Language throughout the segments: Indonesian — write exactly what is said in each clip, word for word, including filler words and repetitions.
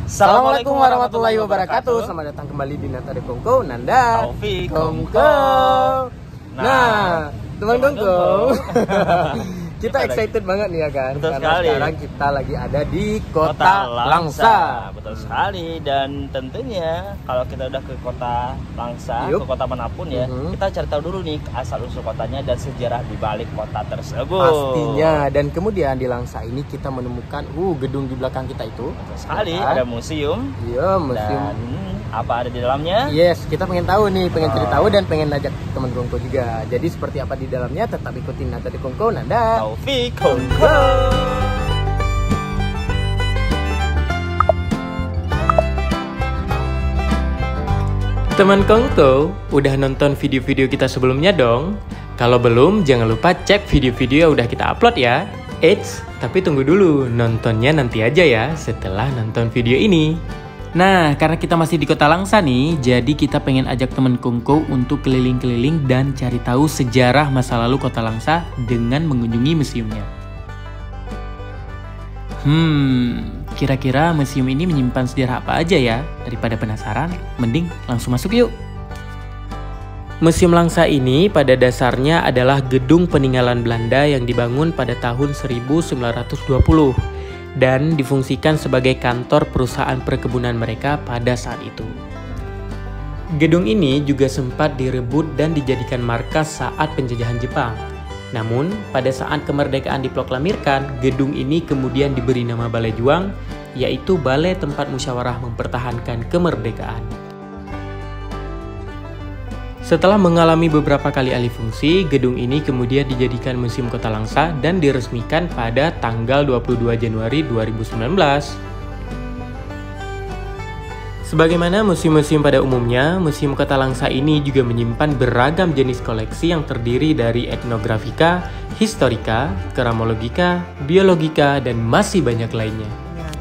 Assalamualaikum warahmatullahi wabarakatuh. Selamat datang kembali di Nata de Kongko, Nanda Taufik Kongko. Nah, teman Kongko, kita excited banget nih ya kan. Betul Karena sekali. sekarang kita lagi ada di Kota, Kota Langsa. Langsa. Betul sekali. Dan tentunya kalau kita udah ke Kota Langsa, Yup. ke kota manapun ya, Mhm. kita cari tahu dulu nih asal usul kotanya dan sejarah di balik kota tersebut. Pastinya. Dan kemudian di Langsa ini kita menemukan uh gedung di belakang kita itu. Betul sekali. Ya. Ada museum. Iya, museum. Dan apa ada di dalamnya? Yes, kita pengen tahu nih, pengen cari Oh. tahu dan pengen ajak teman Kongko juga. Jadi seperti apa di dalamnya, tetap ikutin Nata de Kongko, Nanda Taufik Kongko. Kongko. Teman Kongko, udah nonton video-video kita sebelumnya dong? Kalau belum, jangan lupa cek video-video yang udah kita upload ya. Eits, tapi tunggu dulu, nontonnya nanti aja ya setelah nonton video ini. Nah, karena kita masih di Kota Langsa nih, jadi kita pengen ajak temen Kongko untuk keliling-keliling dan cari tahu sejarah masa lalu Kota Langsa dengan mengunjungi museumnya. Hmm, kira-kira museum ini menyimpan sejarah apa aja ya? Daripada penasaran, mending langsung masuk yuk. Museum Langsa ini pada dasarnya adalah gedung peninggalan Belanda yang dibangun pada tahun seribu sembilan ratus dua puluh dan difungsikan sebagai kantor perusahaan perkebunan mereka pada saat itu. Gedung ini juga sempat direbut dan dijadikan markas saat penjajahan Jepang. Namun, pada saat kemerdekaan diproklamirkan, gedung ini kemudian diberi nama Balai Juang, yaitu balai tempat musyawarah mempertahankan kemerdekaan. Setelah mengalami beberapa kali alih fungsi, gedung ini kemudian dijadikan Museum Kota Langsa dan diresmikan pada tanggal dua puluh dua Januari dua ribu sembilan belas. Sebagaimana museum-museum pada umumnya, Museum Kota Langsa ini juga menyimpan beragam jenis koleksi yang terdiri dari etnografika, historika, keramologika, biologika, dan masih banyak lainnya.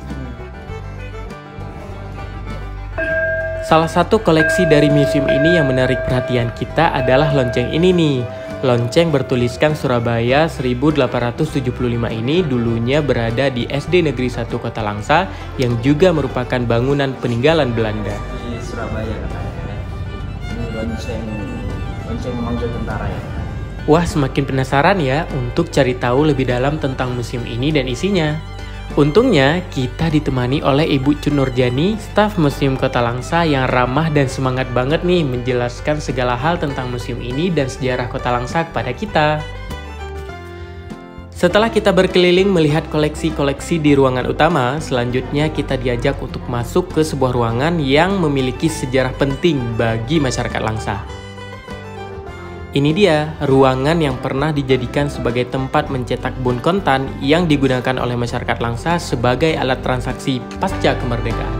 Salah satu koleksi dari museum ini yang menarik perhatian kita adalah lonceng ini nih. Lonceng bertuliskan Surabaya seribu delapan ratus tujuh puluh lima ini dulunya berada di S D Negeri satu Kota Langsa yang juga merupakan bangunan peninggalan Belanda. Di Surabaya katanya. Ini lonceng lonceng memanggil tentara ya. Wah, semakin penasaran ya untuk cari tahu lebih dalam tentang museum ini dan isinya. Untungnya, kita ditemani oleh Ibu Cun Nurjani, staf Museum Kota Langsa yang ramah dan semangat banget nih menjelaskan segala hal tentang museum ini dan sejarah Kota Langsa kepada kita. Setelah kita berkeliling melihat koleksi-koleksi di ruangan utama, selanjutnya kita diajak untuk masuk ke sebuah ruangan yang memiliki sejarah penting bagi masyarakat Langsa. Ini dia, ruangan yang pernah dijadikan sebagai tempat mencetak bon kontan yang digunakan oleh masyarakat Langsa sebagai alat transaksi pasca kemerdekaan.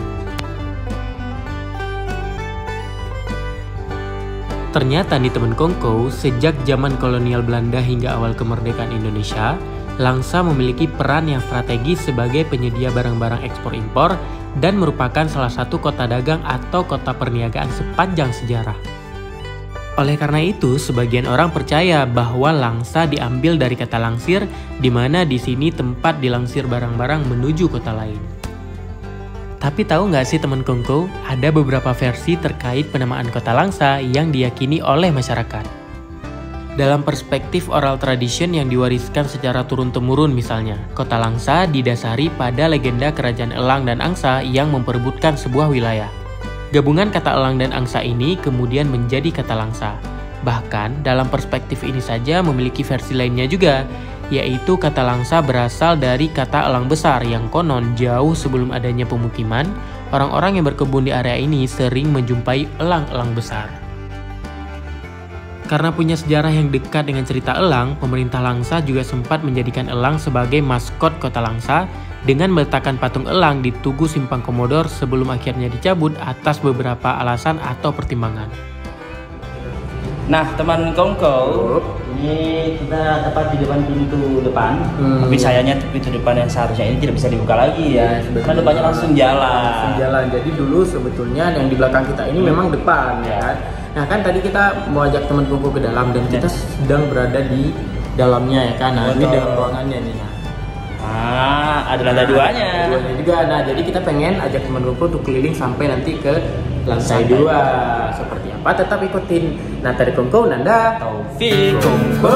Ternyata nih teman Kongko, sejak zaman kolonial Belanda hingga awal kemerdekaan Indonesia, Langsa memiliki peran yang strategis sebagai penyedia barang-barang ekspor-impor dan merupakan salah satu kota dagang atau kota perniagaan sepanjang sejarah. Oleh karena itu, sebagian orang percaya bahwa Langsa diambil dari kata langsir, di mana di sini tempat dilangsir barang-barang menuju kota lain. Tapi tahu nggak sih teman Kongko, ada beberapa versi terkait penamaan kota Langsa yang diyakini oleh masyarakat. Dalam perspektif oral tradition yang diwariskan secara turun-temurun misalnya, kota Langsa didasari pada legenda kerajaan Elang dan Angsa yang memperebutkan sebuah wilayah. Gabungan kata elang dan angsa ini kemudian menjadi kata Langsa. Bahkan dalam perspektif ini saja memiliki versi lainnya juga, yaitu kata Langsa berasal dari kata elang besar yang konon jauh sebelum adanya pemukiman, orang-orang yang berkebun di area ini sering menjumpai elang-elang besar. Karena punya sejarah yang dekat dengan cerita elang, pemerintah Langsa juga sempat menjadikan elang sebagai maskot kota Langsa dengan meletakkan patung elang di Tugu Simpang Komodor sebelum akhirnya dicabut atas beberapa alasan atau pertimbangan. Nah, teman Kongko, ini kita tepat di depan pintu depan. Hmm. Tapi sayangnya pintu depan yang seharusnya ini tidak bisa dibuka lagi ya. Karena depannya langsung jalan. Langsung jalan. Jadi dulu sebetulnya yang di belakang kita ini memang depan ya kan. Nah kan tadi kita mau ajak teman Kongko ke dalam dan kita sedang berada di dalamnya ya kan. Nah, ini dalam ruangannya nih. Ah, ada lantai duanya. Duanya juga. Nah, jadi kita pengen ajak teman Kongko untuk keliling sampai nanti ke lantai dua. Seperti apa? Tetap ikutin Nata di Kongko, Nanda Taufik Kongko.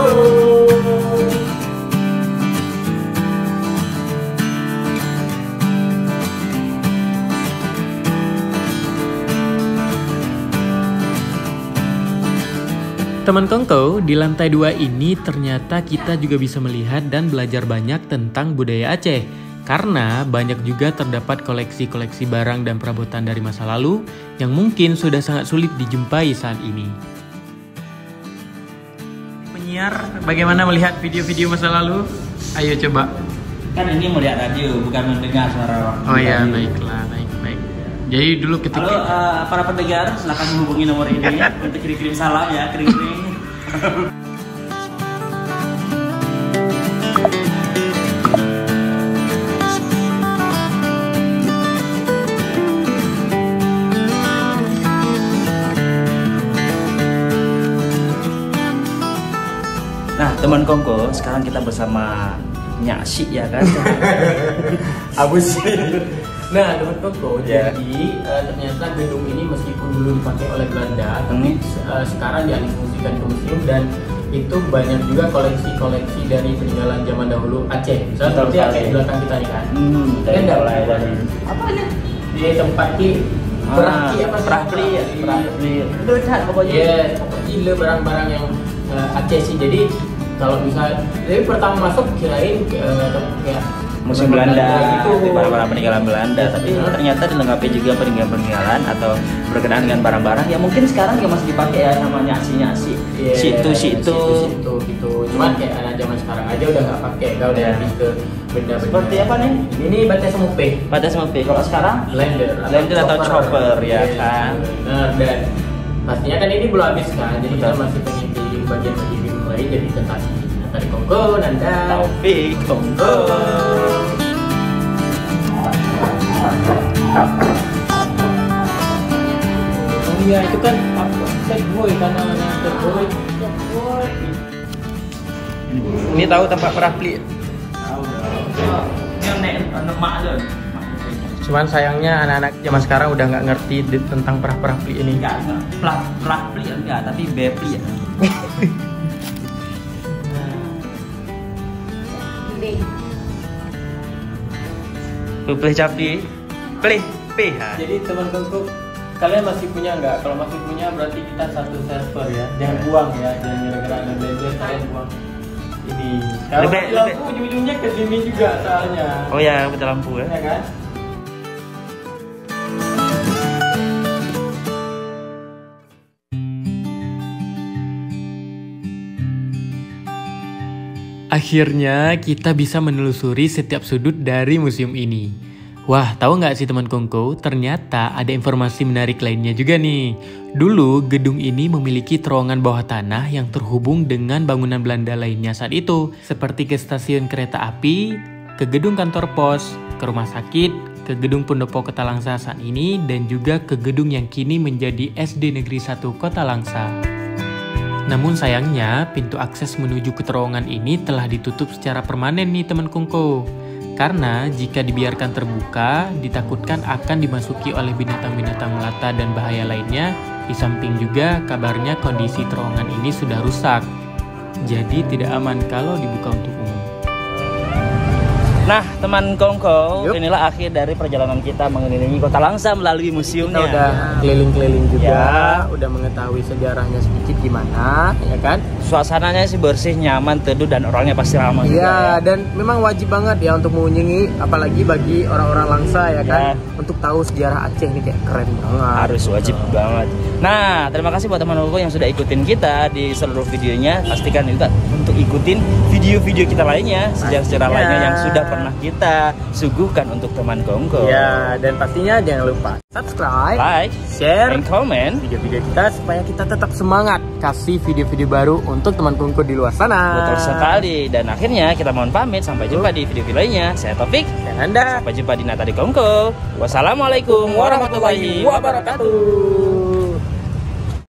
Teman Kongko, di lantai dua ini ternyata kita juga bisa melihat dan belajar banyak tentang budaya Aceh. Karena banyak juga terdapat koleksi-koleksi barang dan perabotan dari masa lalu yang mungkin sudah sangat sulit dijumpai saat ini. Penyiar, bagaimana melihat video-video masa lalu? Ayo coba. Kan ini melihat radio, bukan mendengar suara. Oh iya, baiklah, baik, baik. Jadi dulu ketika... Halo uh, para pendengar, silakan menghubungi nomor ini untuk kirim-kirim salam ya, kirim-kirim. Nah, teman Kongko, sekarang kita bersama Nyak Sik ya kan? Abu sih. Nah, teman Kongko, Yeah. jadi uh, ternyata gedung ini meskipun dulu dipakai oleh Belanda, tapi uh, sekarang dialihfungsikan ke museum dan itu banyak juga koleksi-koleksi dari peninggalan zaman dahulu Aceh. Misalnya seperti yang kayak di belakang kita nih kan. Hmm, Kan enggak mulai dari apa ini? Di tempat ki berarti apa sih? Perahpli ya, perahpli. Itu lihat pokoknya. Iya, pokoknya le barang-barang yang uh, Aceh sih. Jadi kalau bisa, jadi pertama masuk kirain uh, kayak Museum Belanda, gitu. barang-barang peninggalan Belanda, tapi Hmm. ternyata dilengkapi juga peninggalan-peninggalan atau berkenaan dengan barang-barang yang mungkin sekarang yang masih dipakai ya sama nyasi-nyasi, Yeah, situ situ. situ gitu. Cuman kayak anak zaman sekarang aja udah nggak pakai, nggak udah Yeah. lebih ke benda-benda. Seperti apa nih? Ini batas semupe. Pada semupi. Kalau sekarang Blender, Blender atau chopper, ya kan? Nah, dan pastinya kan ini belum habis kan, jadi kita Betul. masih pengen di bagian-bagian lain, jadi tetap tadi Kongko, Nanda Taufik Kongko. Oh iya, itu kan apa? Set boy kan namanya, set boy. Ini tahu tempat perahpli? Tahu Ini nek mak ada. Cuman sayangnya anak-anak zaman sekarang udah nggak ngerti di- tentang perah-perahpli ini. Enggak, enggak. Plah, perahpli enggak, tapi bepli ya. Pleh capli, pleh P H. Jadi teman-temanku, kalian masih punya nggak? Kalau masih punya berarti kita satu server ya. Jangan buang ya, jangan gara-gara ada blender kalian buang ini. Kalau Lebih- mati lampu ujung-ujungnya ke sini juga soalnya. Oh ya, betul lampu ya. Ya kan? Akhirnya kita bisa menelusuri setiap sudut dari museum ini. Wah, tahu nggak sih teman Kongko? Ternyata ada informasi menarik lainnya juga nih. Dulu gedung ini memiliki terowongan bawah tanah yang terhubung dengan bangunan Belanda lainnya saat itu, seperti ke stasiun kereta api, ke gedung kantor pos, ke rumah sakit, ke gedung Pendopo Kota Langsa saat ini, dan juga ke gedung yang kini menjadi S D Negeri satu Kota Langsa. Namun sayangnya, pintu akses menuju ke terowongan ini telah ditutup secara permanen nih teman Kongko. Karena jika dibiarkan terbuka, ditakutkan akan dimasuki oleh binatang-binatang melata dan bahaya lainnya. Di samping juga kabarnya kondisi terowongan ini sudah rusak. Jadi tidak aman kalau dibuka untuk umum. Nah, teman Kongko, Yup. inilah akhir dari perjalanan kita mengelilingi Kota Langsa melalui museumnya. Kita udah keliling-keliling juga, Ya. udah mengetahui sejarahnya sedikit gimana, ya kan? Suasananya sih bersih, nyaman, teduh, dan orangnya pasti ramah. juga Iya, dan memang wajib banget ya untuk mengunjungi, apalagi bagi orang-orang Langsa ya kan, Ya. untuk tahu sejarah Aceh ini kayak keren banget. Harus wajib banget. Nah, terima kasih buat teman Kongko yang sudah ikutin kita di seluruh videonya. Pastikan juga untuk ikutin video-video kita lainnya, sejarah-sejarah Pastinya. lainnya yang sudah pernah kita suguhkan untuk teman Kongko. Ya, dan pastinya jangan lupa subscribe, Like, share and comment. video-video kita supaya kita tetap semangat kasih video-video baru untuk teman Kongko di luar sana. Betul sekali. Dan akhirnya kita mohon pamit. Sampai jumpa di video-video lainnya. Saya Taufik. Dan Anda. Sampai jumpa di Nata di Kongko. Wassalamualaikum warahmatullahi wabarakatuh.